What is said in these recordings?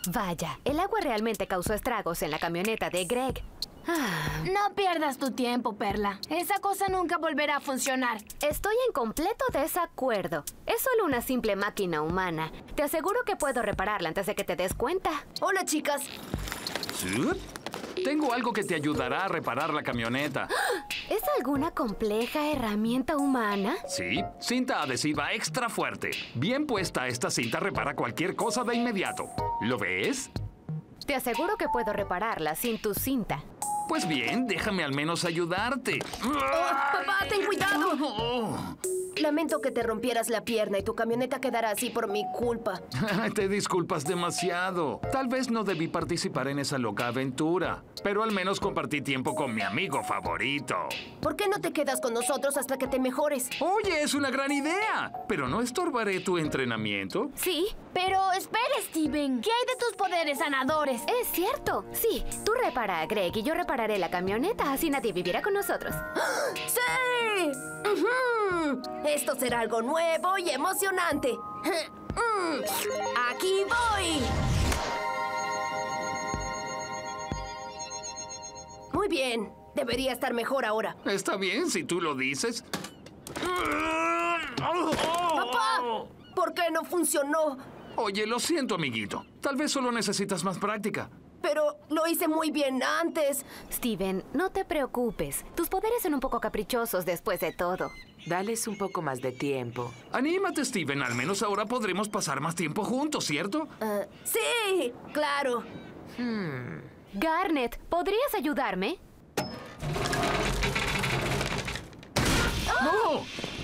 Vaya, el agua realmente causó estragos en la camioneta de Greg. No pierdas tu tiempo, Perla. Esa cosa nunca volverá a funcionar. Estoy en completo desacuerdo. Es solo una simple máquina humana. Te aseguro que puedo repararla antes de que te des cuenta. Hola, chicas. ¿Sí? Tengo algo que te ayudará a reparar la camioneta. ¿Es alguna compleja herramienta humana? Sí, cinta adhesiva extra fuerte. Bien puesta, esta cinta repara cualquier cosa de inmediato. ¿Lo ves? Te aseguro que puedo repararla sin tu cinta. Pues bien, déjame al menos ayudarte. Papá, ten cuidado. Lamento que te rompieras la pierna y tu camioneta quedará así por mi culpa. Te disculpas demasiado. Tal vez no debí participar en esa loca aventura, pero al menos compartí tiempo con mi amigo favorito. ¿Por qué no te quedas con nosotros hasta que te mejores? Oye, es una gran idea, pero ¿no estorbaré tu entrenamiento? Sí, Pero espera, Steven. ¿Qué hay de tus poderes sanadores? es cierto. Sí, tú repara a Greg y yo repararé la camioneta, así nadie vivirá con nosotros. ¡Sí! ¡Ujú! Esto será algo nuevo y emocionante. ¡Aquí voy! Muy bien. Debería estar mejor ahora. Está bien si tú lo dices. ¡Papá! ¿Por qué no funcionó? Oye, lo siento, amiguito. Tal vez solo necesitas más práctica. Pero lo hice muy bien antes. Steven, no te preocupes. Tus poderes son un poco caprichosos después de todo. Dales un poco más de tiempo. Anímate, Steven. Al menos ahora podremos pasar más tiempo juntos, ¿cierto? Sí, claro. Garnet, ¿podrías ayudarme? ¡No!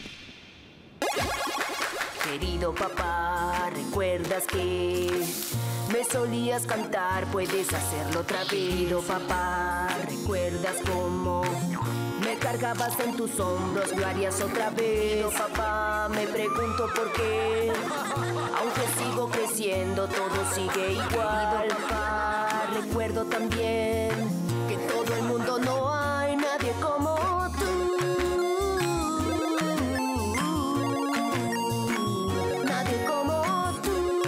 Querido papá, ¿recuerdas que me solías cantar? Puedes hacerlo otra vez. Querido papá, ¿recuerdas cómo me cargabas en tus hombros? ¿Lo harías otra vez? Querido papá, me pregunto por qué. Aunque sigo creciendo, todo sigue igual. Querido papá, recuerdo también que en todo el mundo no hay nadie como tú. Nadie como tú.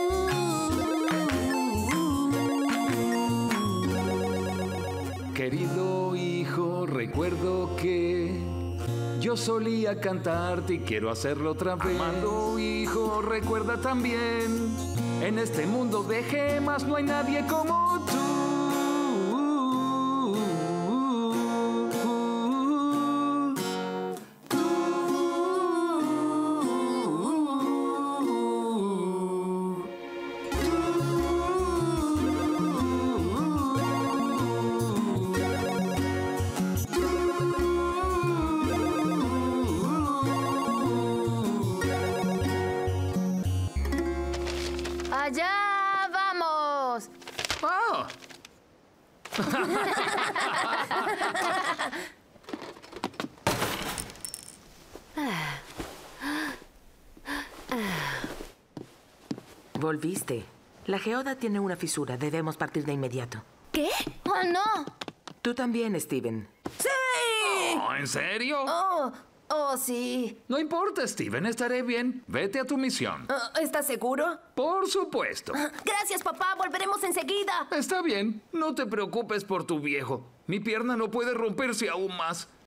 Querido hijo, recuerdo que yo solía cantarte y quiero hacerlo otra vez. Amado hijo, recuerda también, en este mundo de gemas no hay nadie como tú. ¡Allá vamos! ¡Ah! Volviste. La geoda tiene una fisura. Debemos partir de inmediato. ¿Qué? ¡Oh, no! Tú también, Steven. ¡Sí! Oh, ¿en serio? Oh, sí. No importa, Steven, estaré bien. Vete a tu misión. ¿Estás seguro? Por supuesto. Gracias, papá. Volveremos enseguida. Está bien. No te preocupes por tu viejo. Mi pierna no puede romperse aún más.